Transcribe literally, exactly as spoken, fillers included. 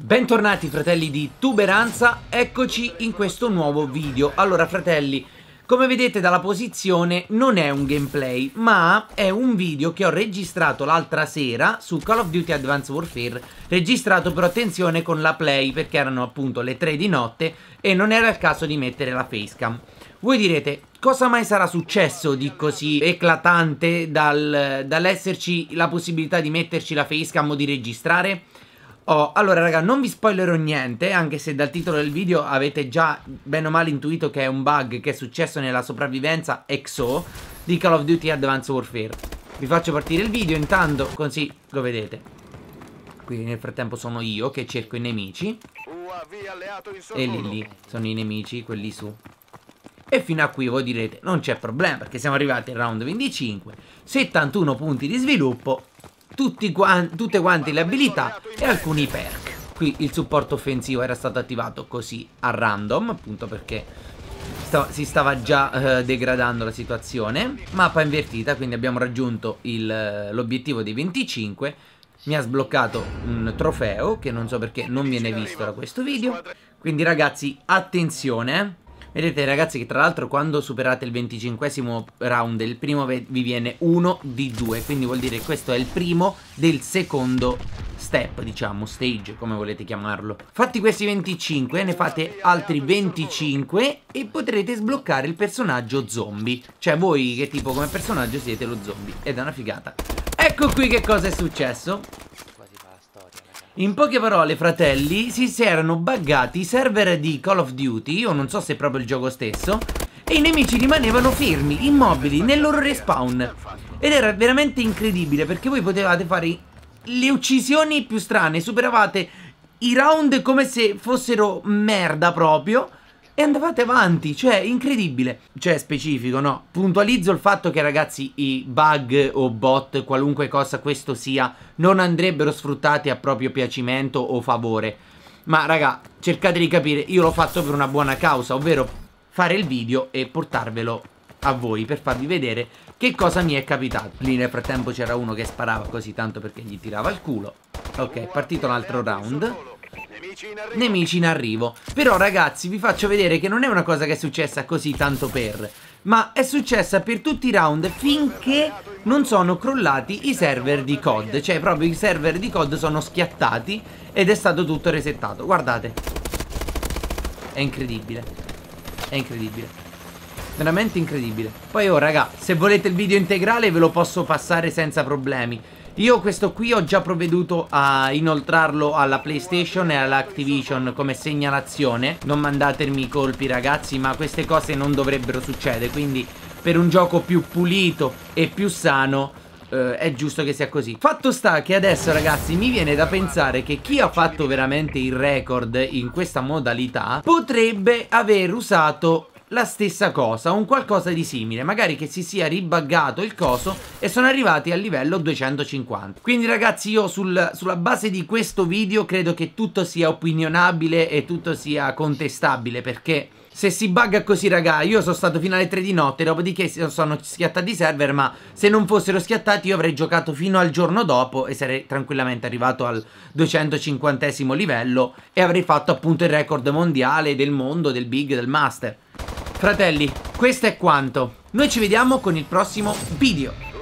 Bentornati fratelli di Tuberanza, eccoci in questo nuovo video. Allora fratelli, come vedete dalla posizione non è un gameplay, ma è un video che ho registrato l'altra sera su Call of Duty Advanced Warfare. Registrato però attenzione con la play, perché erano appunto le tre di notte e non era il caso di mettere la facecam. Voi direte, cosa mai sarà successo di così eclatante dal, dall'esserci la possibilità di metterci la facecam o di registrare? Oh, allora raga, non vi spoilerò niente, anche se dal titolo del video avete già bene o male intuito che è un bug che è successo nella sopravvivenza X O di Call of Duty Advanced Warfare. Vi faccio partire il video intanto, così lo vedete. Qui nel frattempo sono io che cerco i nemici. E lì lì sono i nemici, quelli su. E fino a qui voi direte, non c'è problema, perché siamo arrivati al round venticinque, settantuno punti di sviluppo, tutti quanti, tutte quante le abilità e alcuni perk. Qui il supporto offensivo era stato attivato così a random, appunto perché stava, si stava già eh, degradando la situazione. Mappa invertita, quindi abbiamo raggiunto l'obiettivo dei venticinque. Mi ha sbloccato un trofeo che non so perché non viene visto da questo video. Quindi ragazzi, attenzione. Vedete ragazzi che tra l'altro quando superate il venticinquesimo round il primo vi viene uno di due, quindi vuol dire che questo è il primo del secondo step, diciamo, stage, come volete chiamarlo. Fatti questi venticinque, ne fate altri venticinque e potrete sbloccare il personaggio zombie. Cioè voi che tipo come personaggio siete lo zombie, ed è una figata. Ecco qui che cosa è successo. In poche parole, fratelli, si, si erano buggati i server di Call of Duty, io non so se è proprio il gioco stesso, e i nemici rimanevano fermi, immobili, nel loro respawn. Ed era veramente incredibile, perché voi potevate fare le uccisioni più strane, superavate i round come se fossero merda proprio, e andavate avanti, cioè incredibile. Cioè specifico, no? Puntualizzo il fatto che ragazzi i bug o bot, qualunque cosa questo sia, non andrebbero sfruttati a proprio piacimento o favore. Ma raga, cercate di capire, io l'ho fatto per una buona causa, ovvero fare il video e portarvelo a voi per farvi vedere che cosa mi è capitato. Lì nel frattempo c'era uno che sparava così tanto perché gli tirava il culo. Ok, è partito un altro round. Nemici in arrivo. Però ragazzi vi faccio vedere che non è una cosa che è successa così tanto per, ma è successa per tutti i round finché non sono crollati i server di C O D. Cioè proprio i server di C O D sono schiattati ed è stato tutto resettato. Guardate, è incredibile. È incredibile, veramente incredibile. Poi oh raga, se volete il video integrale ve lo posso passare senza problemi. Io questo qui ho già provveduto a inoltrarlo alla PlayStation e all'Activision come segnalazione. Non mandatemi i colpi ragazzi, ma queste cose non dovrebbero succedere. Quindi per un gioco più pulito e più sano eh, è giusto che sia così. Fatto sta che adesso ragazzi mi viene da pensare che chi ha fatto veramente il record in questa modalità potrebbe aver usato la stessa cosa, un qualcosa di simile, magari che si sia ribuggato il coso e sono arrivati al livello duecentocinquanta. Quindi ragazzi io sul, sulla base di questo video credo che tutto sia opinionabile e tutto sia contestabile, perché se si bugga così raga, io sono stato fino alle tre di notte, dopodiché sono schiattati i server, ma se non fossero schiattati io avrei giocato fino al giorno dopo e sarei tranquillamente arrivato al duecentocinquantesimo livello e avrei fatto appunto il record mondiale del mondo, del big, del master. Fratelli, questo è quanto. Noi ci vediamo con il prossimo video.